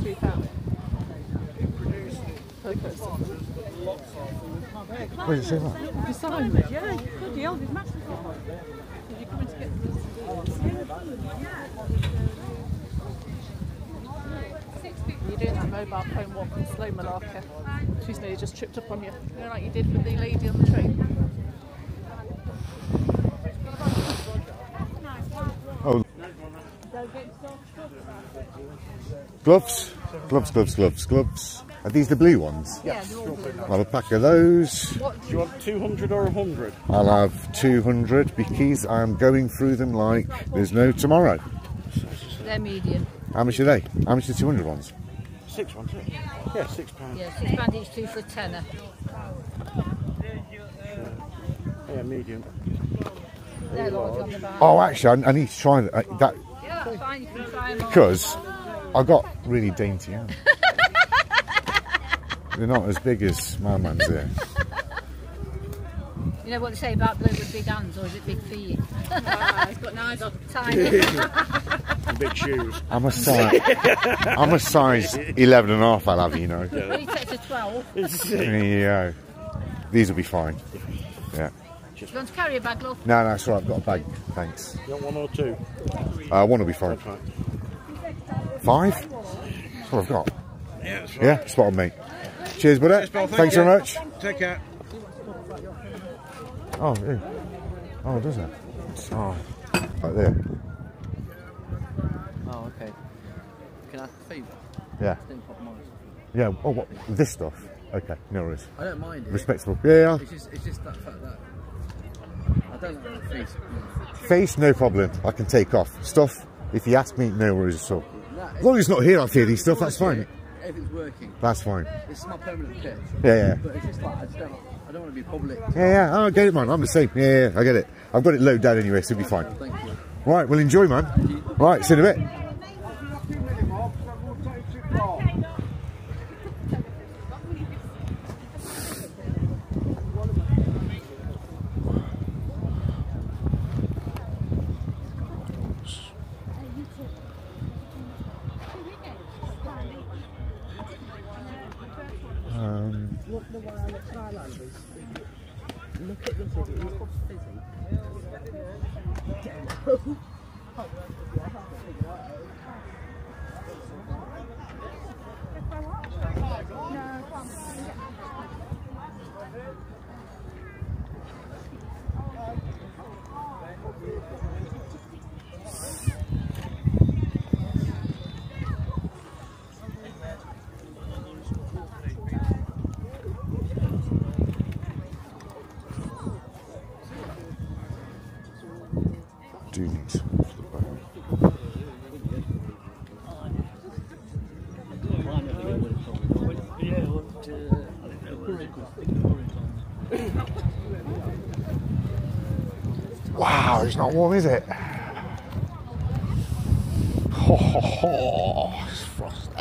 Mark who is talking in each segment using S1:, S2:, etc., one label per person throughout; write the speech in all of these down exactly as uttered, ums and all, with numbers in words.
S1: two thousand. Per person.
S2: Where does it say that?
S1: Beside me, yeah. Bloody hell, there's massive. You're coming to get this. You're doing that mobile phone walk on slow Malacca. She's nearly just tripped up on you. You know, like you did with the lady on the train.
S2: Oh. Gloves? Gloves, gloves, gloves, gloves. Are these the blue ones?
S1: Yeah, they're all blue.
S2: I'll have a pack of those.
S3: Do you want two hundred or one hundred?
S2: I'll have two hundred because I'm going through them like there's no tomorrow.
S4: They're medium.
S2: How much are they? How much are the two hundred ones?
S3: Six ones, yeah, six pounds.
S4: Yeah, six pounds each, two for a tenner.
S3: Yeah, medium.
S4: They're large on the back.
S2: Oh, actually, I, I need to try that. Uh, that
S4: Yeah, that's fine, you can try them all.
S2: because I got really dainty hands. They're not as big as my man's here.
S4: You know what they say about blue with big hands, or is it big feet?
S1: Ah, he's got knives on.
S4: Tiny.
S3: Big shoes.
S2: I'm a size. I'm a size eleven and a half. I'll have, you know.
S4: Well, he takes a twelve.
S2: Yeah. These will be fine. Yeah.
S4: Do you want to carry a bag, love?
S2: No, no, it's all right. I've got a bag. Thanks.
S3: You want one or two?
S2: Uh, one will be fine.
S3: Right.
S2: Five? That's what I've got.
S3: Yeah, that's right.
S2: Yeah, spot on, mate. Cheers, buddy.
S3: Cheers, Paul, thank
S2: Thanks
S3: you.
S2: very much.
S3: Take care.
S2: Oh, yeah. Oh, does it? Oh, right there.
S5: Oh, okay. Can I feed?
S2: Yeah.
S5: Didn't pop mine.
S2: Yeah. Oh, what? This stuff? Okay, no worries.
S5: I don't mind it.
S2: Respectable. Yeah, yeah.
S5: It's just, it's just that fact that I don't like the face.
S2: Face, no problem. I can take off. Stuff, if you ask me, no worries at all.
S5: No,
S2: As long as it's not here, I fear these stuff, that's fine.
S5: Everything's working.
S2: That's fine.
S5: It's my permanent pitch.
S2: Yeah, yeah.
S5: But it's just like, I just don't, I don't want to be public.
S2: Yeah, yeah. Oh, I get it, man. I'm the same. Yeah, yeah, yeah, I get it. I've got it loaded down anyway, so it'll be fine.
S5: Thank you.
S2: Right, well, enjoy, man. Right, see you in a bit. Um,
S1: Look the one on the Skylanders. Look at this idiot, he's got fizzy.
S2: do need some off the bone. Wow, it's not warm, is it? Ho, ho, ho. It's frosty.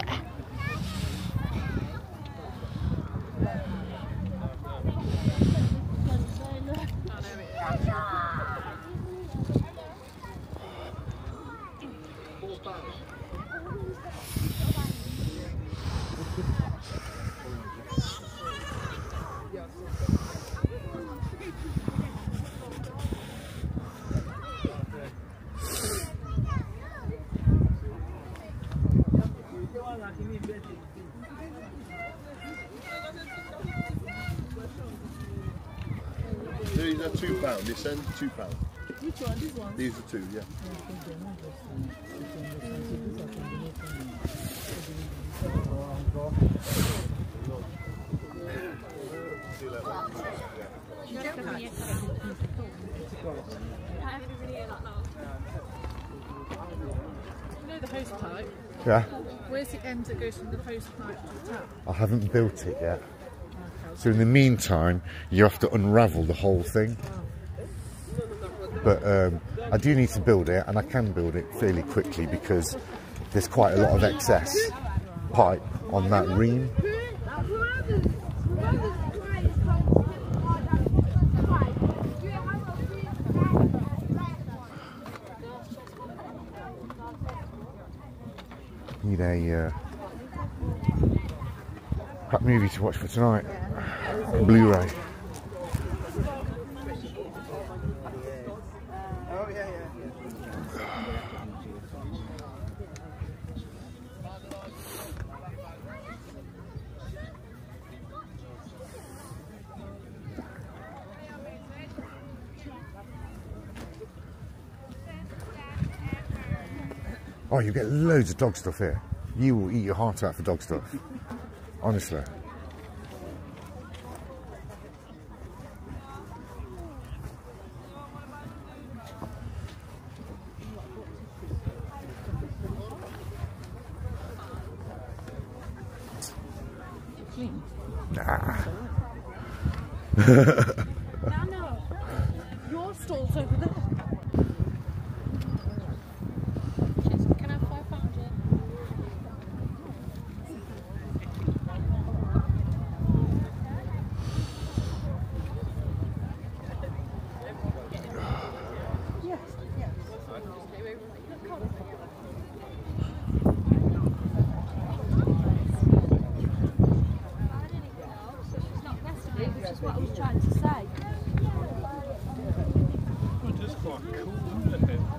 S6: These are two pound. They send two pound.
S1: Which one? This one?
S6: These are two, yeah.
S1: You know the hose pipe?
S2: Yeah.
S1: Where's the end that goes from the hose pipe to the tap?
S2: I haven't built it yet. So in the meantime, you have to unravel the whole thing. But um, I do need to build it, and I can build it fairly quickly because there's quite a lot of excess pipe on that ream. Need a uh, That movie to watch for tonight. Blu-ray. Oh, you get loads of dog stuff here. You will eat your heart out for dog stuff. Honestly.
S1: Clean.
S2: Nah.
S1: Nana, your stall's over there.
S4: Can I have five pounds, yeah?
S7: That's what I was trying to say.
S8: It is quite cool, isn't it?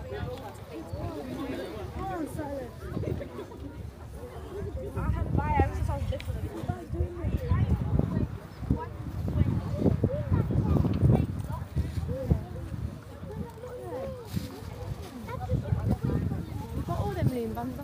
S7: I had my house sounds different. We've got all them lean bands up.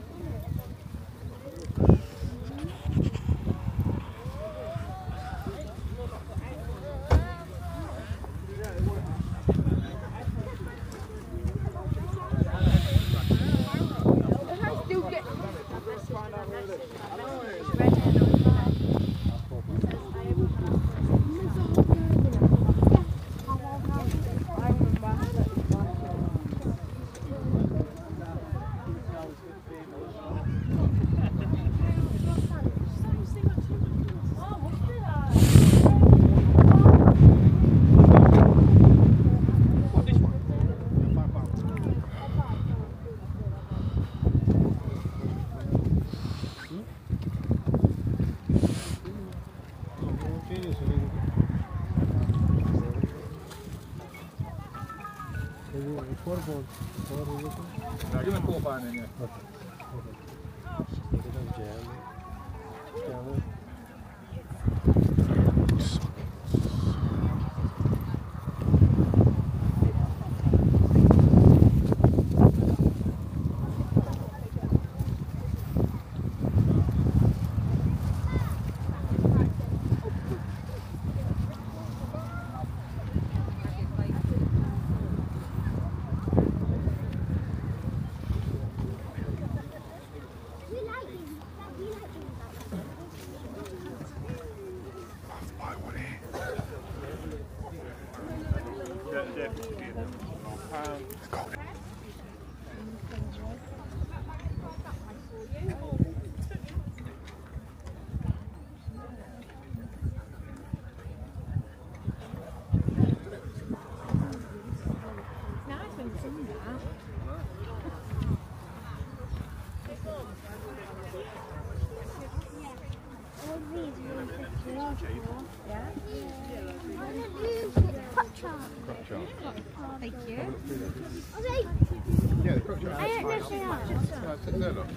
S8: No, give me four pound in there.
S7: Thank you.
S6: Yeah, the crook chart.
S7: I don't know if they are.
S6: No, it's- no, no.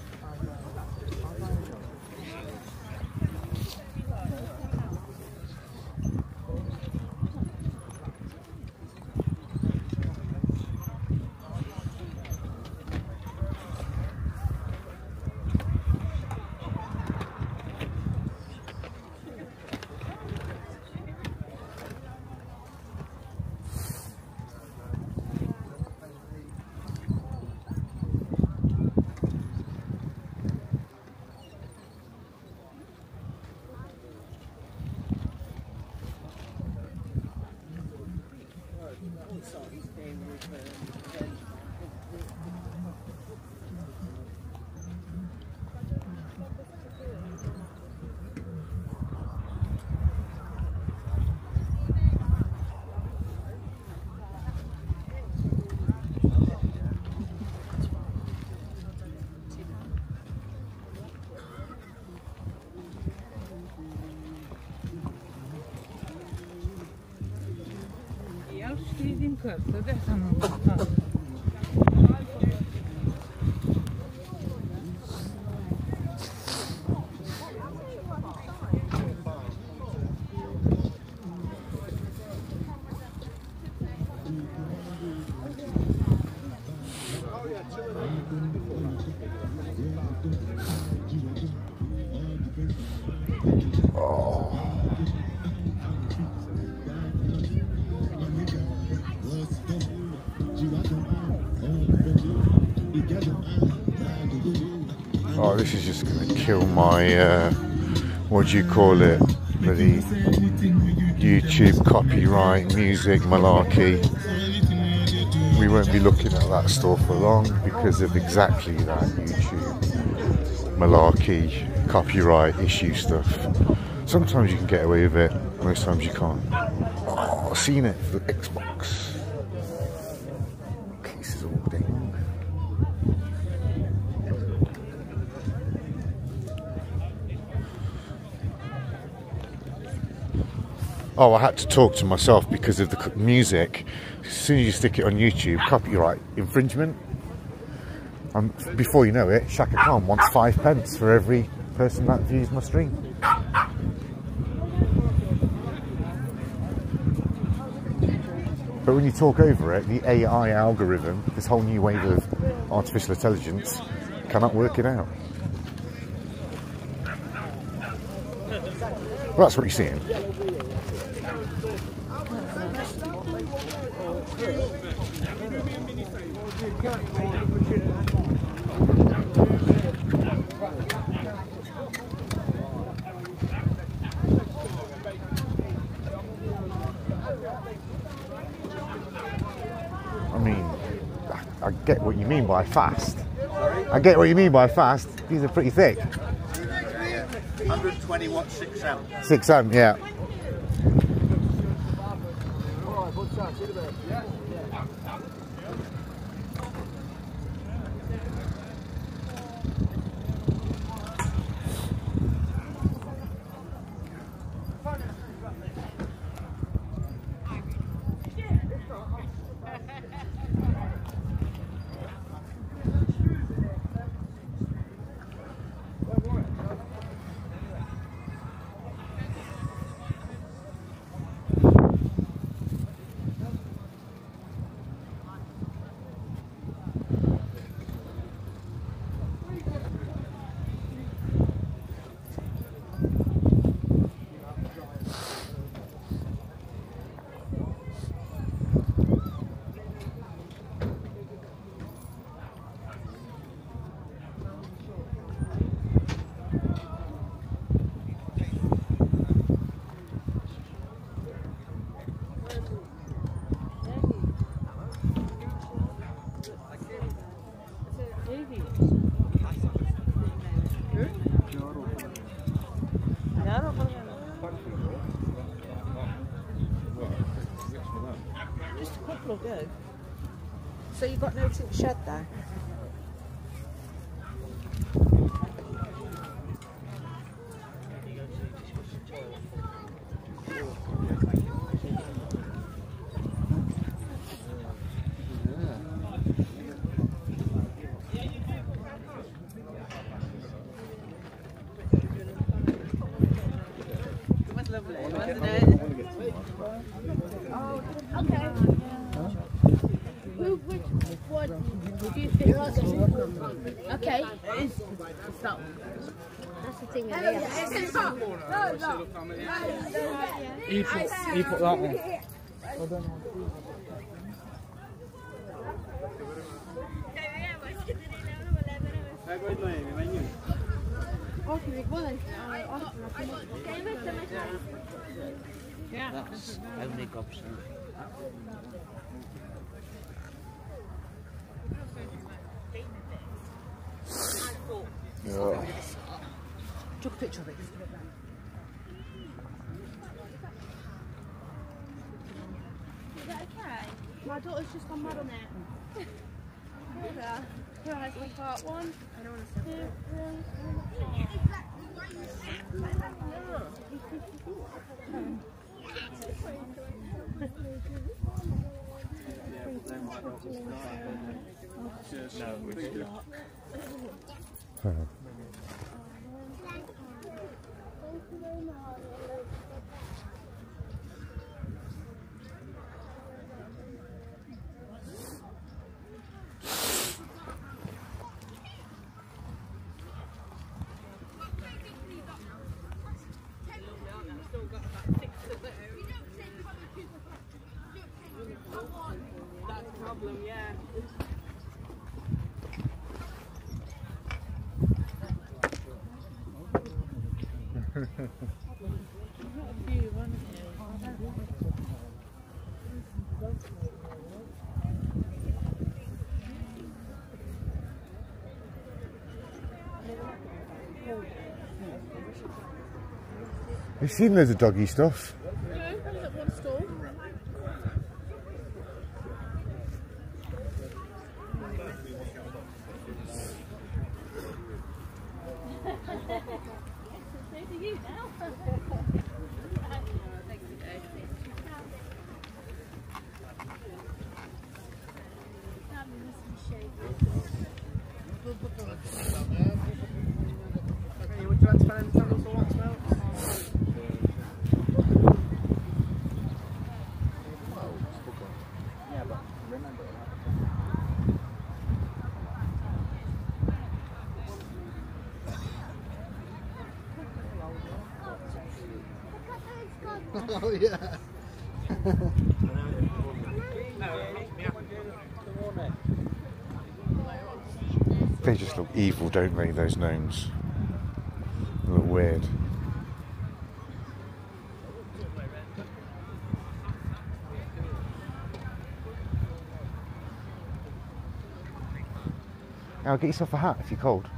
S8: cazzo, adesso non va.
S2: Oh, this is just going to kill my, uh, what do you call it, bloody YouTube copyright, music, malarkey. We won't be looking at that store for long because of exactly that YouTube malarkey, copyright issue stuff. Sometimes you can get away with it, most times you can't. Oh, I've seen it for the Xbox. Cases all down. Oh, I had to talk to myself because of the music. As soon as you stick it on YouTube, copyright infringement. And before you know it, Shaka Khan wants five pence for every person that views my stream. But when you talk over it, the A I algorithm, this whole new wave of artificial intelligence, cannot work it out. Well, that's what you're seeing. I mean, I, I get what you mean by fast. I get what you mean by fast. These are pretty thick.
S3: one hundred twenty watts, six amp.
S2: six amp, yeah.
S9: Just a couple will go. So you've got no tilt shed there?
S7: Okay. Stop. That's the thing.
S8: He put, he put that one.
S5: That's only Gobson.
S2: Yeah.
S9: Took a picture of it.
S7: Is that okay? My daughter's just gone mad on it. Yeah. Right, we got one. I don't want to two, three.
S2: You've seen loads of doggy stuff.
S1: No, only at one stall.
S7: So do you now?
S5: Would you like to find any candles or wax melts? Yeah, but remember that. Oh yeah.
S2: They just look evil, don't they, those gnomes? They look weird. Now get yourself a hat if you're cold.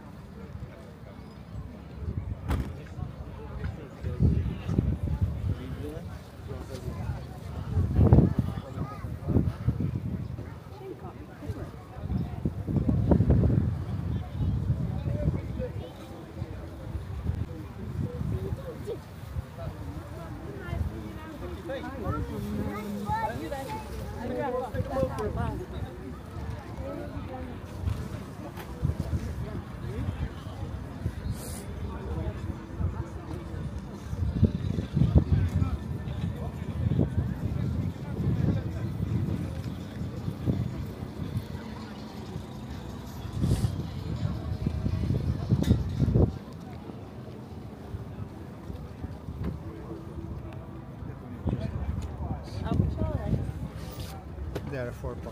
S8: They're a four pound.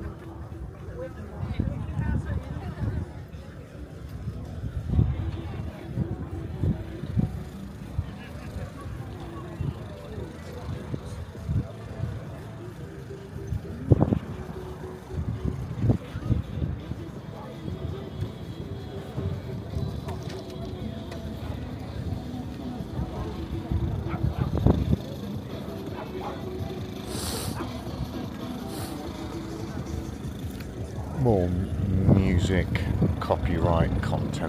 S2: More music, copyright content.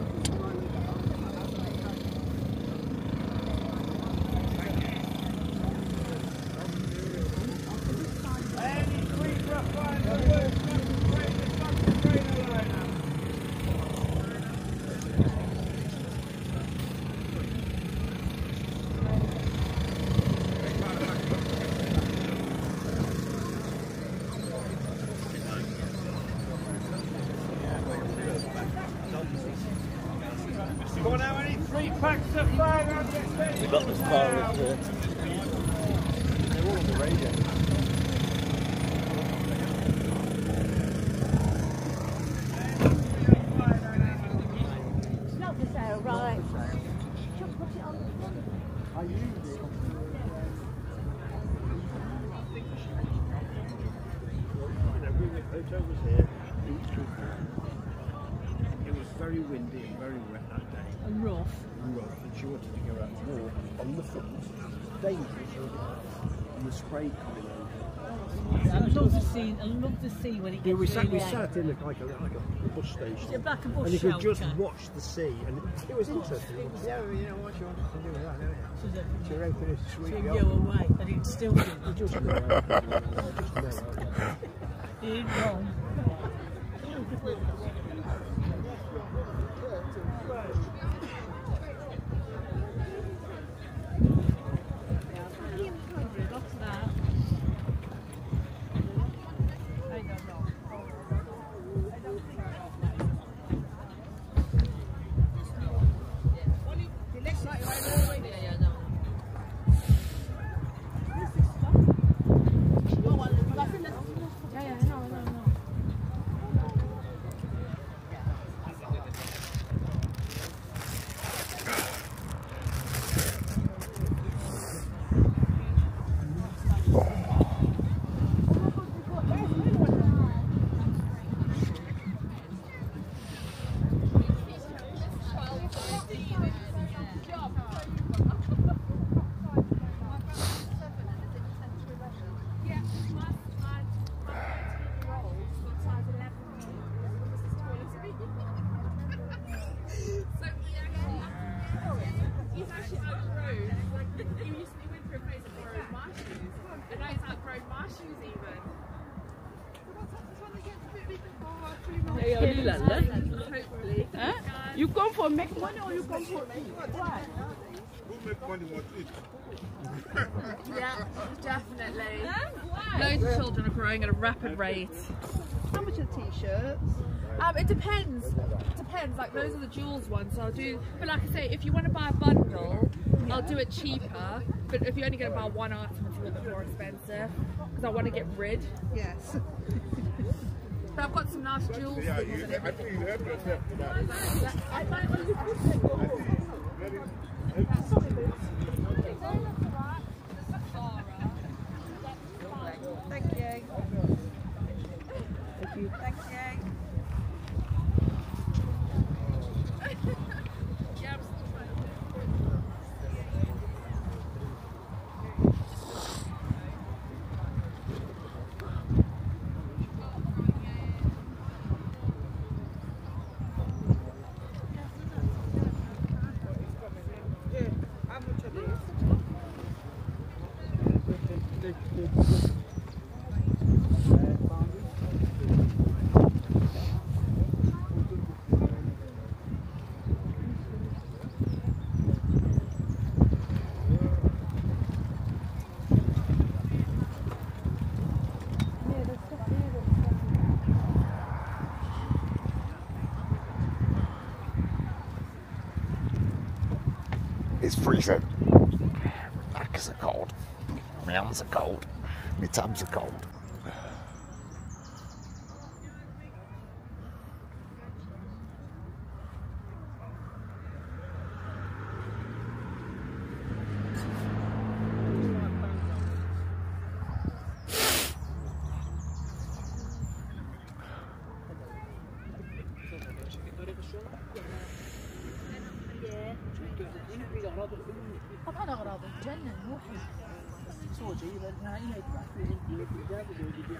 S5: We got as far as uh, they're all on the radio.
S9: It's not for sale, right? Just put it on the front.
S5: I used it. The hotel was here. It was very windy and very wet that day.
S9: And rough.
S5: Rough, and she wanted to go out more on the front. Dangerous, and the spray coming over.
S9: I love to see. I love to see when it gets
S5: Yeah, we sat,
S9: really
S5: we
S9: hot.
S5: sat in a, like, a, like a bus station.
S9: Is it back a bus
S5: and you could just
S9: shelter?
S5: watch the sea, and it, it was interesting. It was, yeah, you know what you wanted to do with that,
S9: So that
S5: don't you? To open a sweet
S9: to
S5: yacht.
S9: go away, and it's still.
S5: You just go out. You just know.
S1: Huh? You come for make money or you come for eat? Why?
S6: Who make money want to eat?
S1: Yeah, definitely. Huh? Loads of children are growing at a rapid rate.
S9: How much are t-shirts?
S1: Um, it depends. It depends. Like those are the jewels ones, so I'll do. But like I say, if you want to buy a bundle, I'll do it cheaper. But if you're only going to buy one item, it's a little bit more expensive because I want to get rid.
S9: Yes.
S1: But I've got some nice jewels.
S6: Yeah, you, I think you help yourself to that.
S9: Thank you. Thank you. Thank you.
S2: It's freezing. My knackers are cold. My arms are cold. My tabs are cold.
S9: طبعا اغراض تجنن مو حلو صوجي نهائيا يطلع فيه الجاب ويجي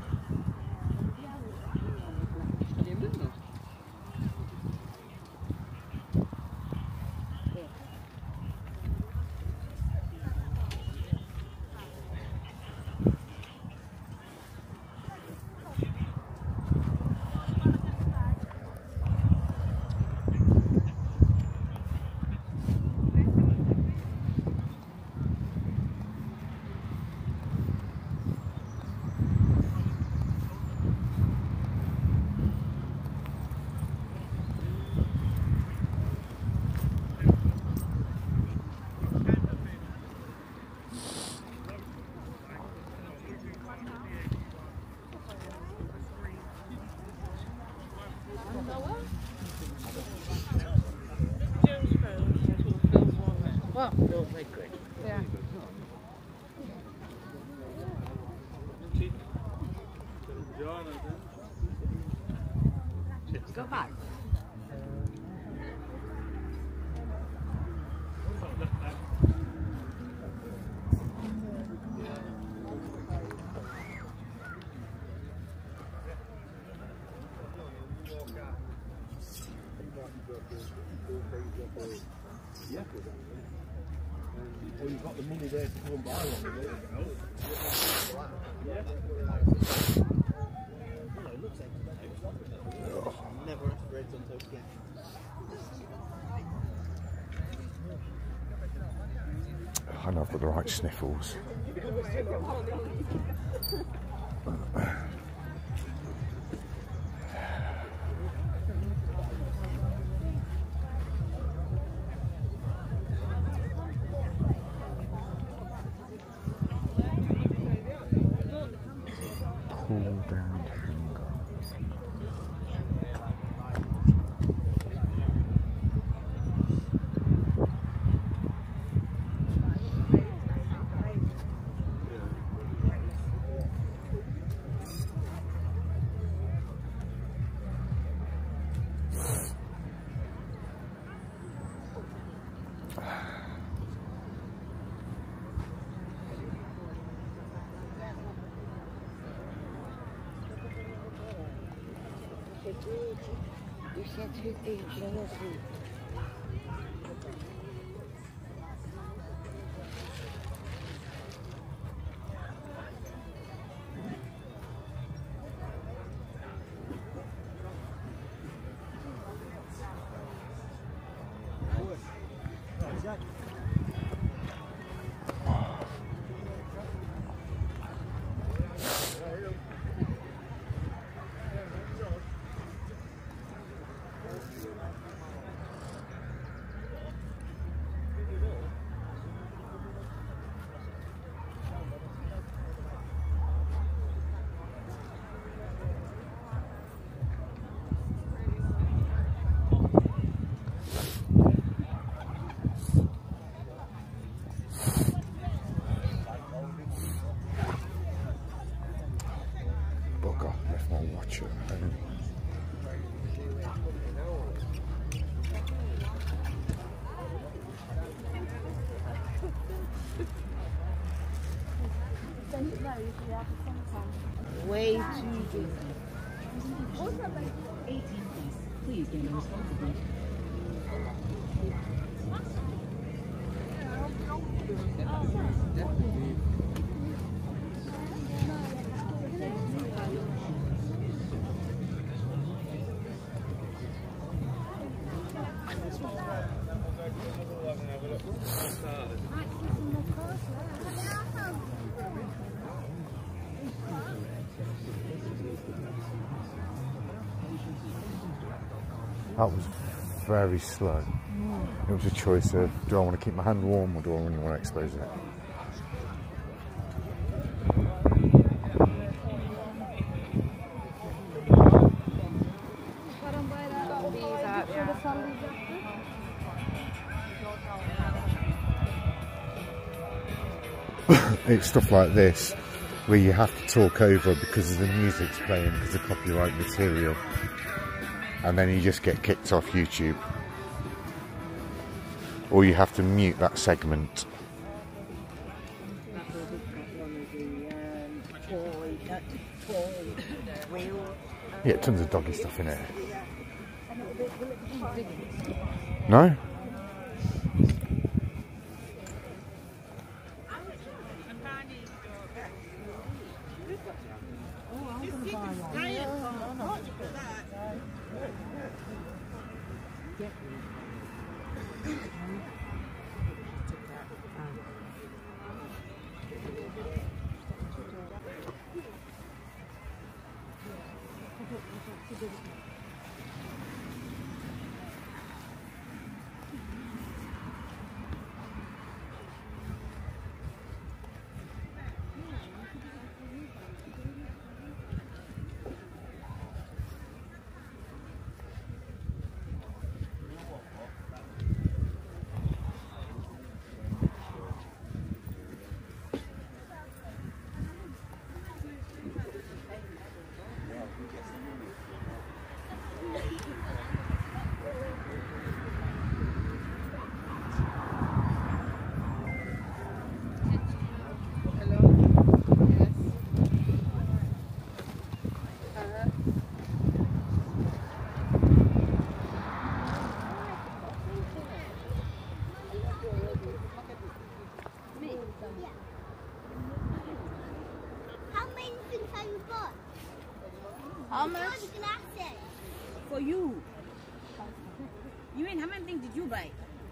S1: Well,
S8: Feels like good.
S1: yeah. Go back.
S5: Yeah. Well, you've got the money there to go and buy one. Yeah. It looks excellent. Never have breads on toast again.
S2: I know I've got the right sniffles. Pull down hanger. Bugger, left my watch at home.
S9: Way too good. eighteen, please. Please get responsibly.
S2: That was very slow. It was a choice of, do I want to keep my hand warm or do I really want to expose it? It's stuff like this where you have to talk over because of the music's playing, because of copyright material, and then you just get kicked off YouTube, or you have to mute that segment. Yeah, tons of doggy stuff in it. No?
S10: for you. You mean how many things did you buy?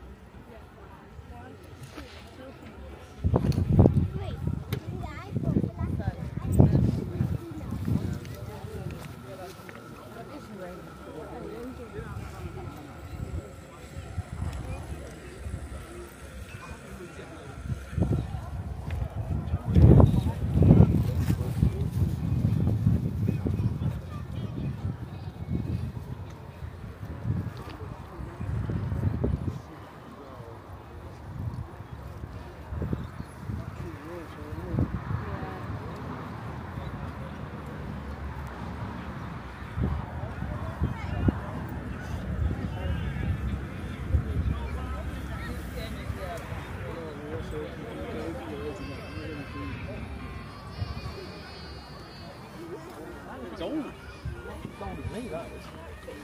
S5: It's old. It's old as me, that is.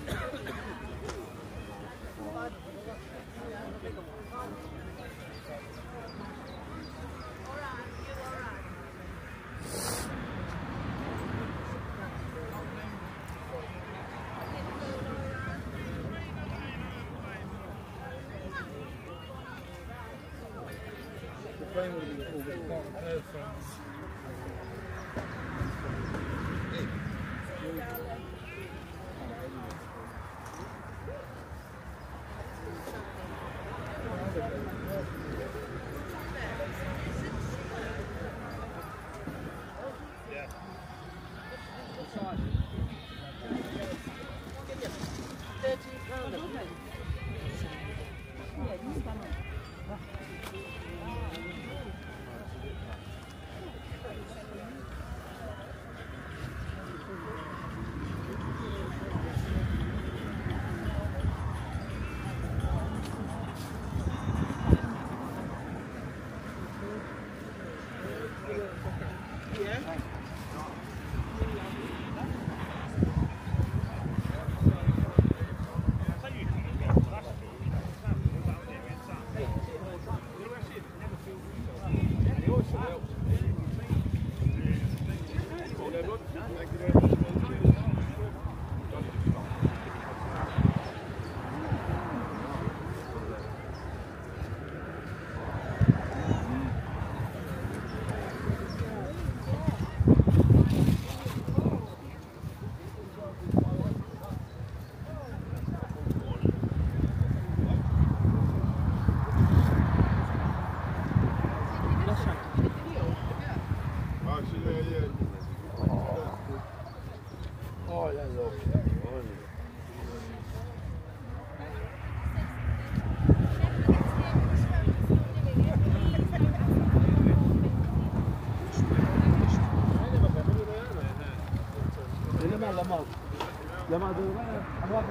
S8: The plane will be all the part prepared from.
S5: لما دورنا أبغى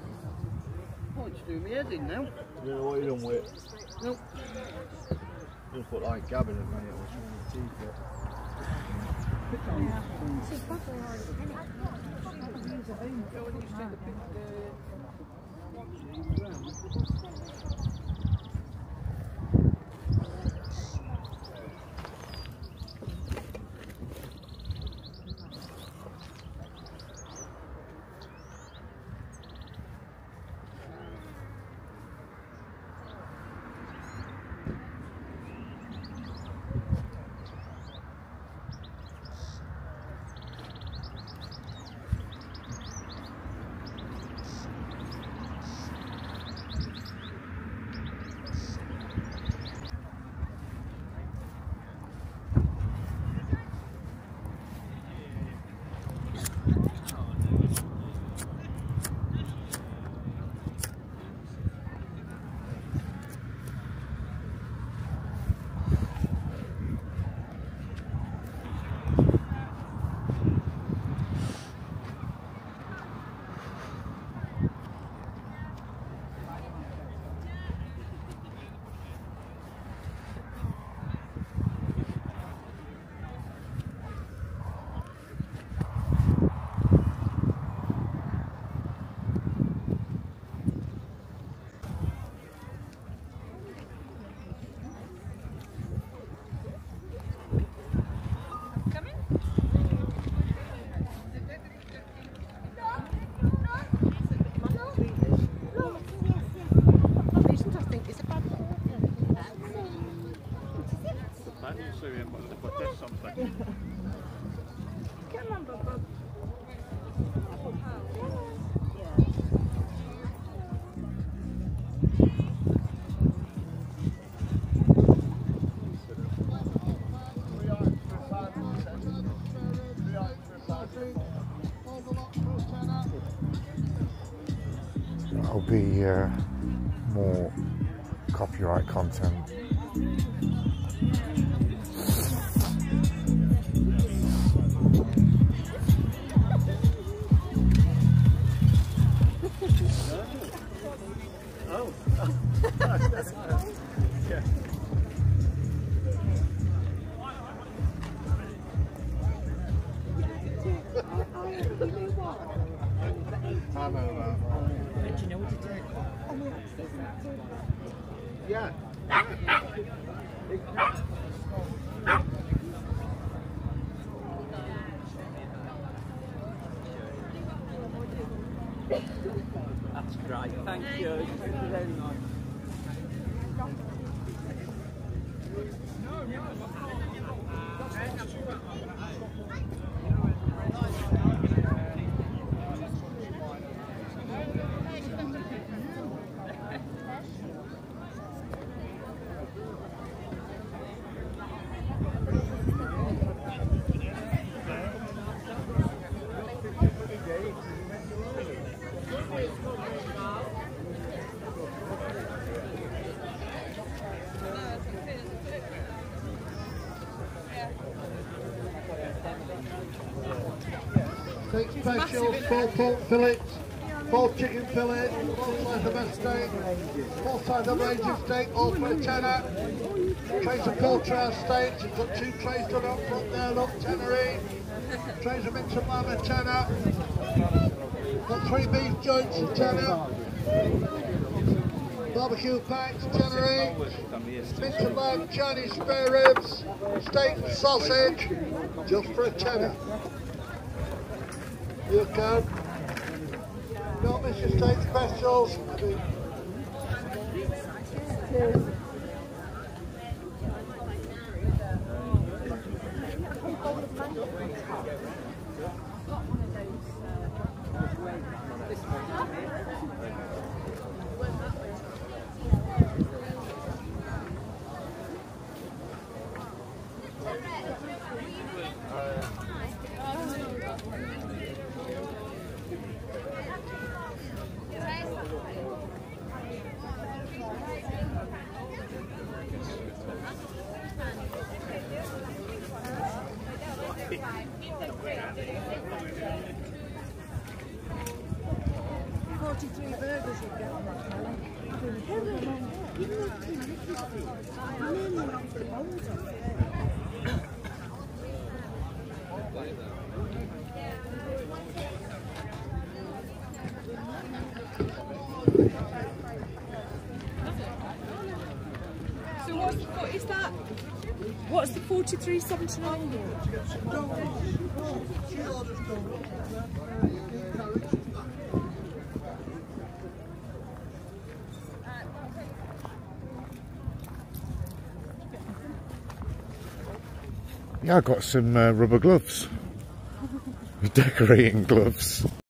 S5: do my head in now.
S6: You know what you done with?
S5: Nope. Just put like Gavin and mate, it was from the teeth.
S2: That'll be uh, more copyright content.
S5: I know that.
S9: Do you know what to do?
S5: Yeah.
S9: That's great. Thank you. Thank you very much.
S11: Six specials, four pork fillets, four chicken fillets, four slices of best steak, four sides of ranging steak, all for a tenner. Trays of porterhouse steaks, you've got two trays done up front there, look, tenner each. Trays of mince and lamb, a tenner. Got three beef joints, a tenner. Barbecue packs, tenner each. Mince and lamb, Chinese spare ribs, steak and sausage, just for a tenner. You can. Don't miss your steak specials. Cheers. forty-three burgers you get on that,
S1: So what's, what is that? What's the forty-three seventy-nine?
S2: Yeah, I got some uh, rubber gloves. Decorating gloves.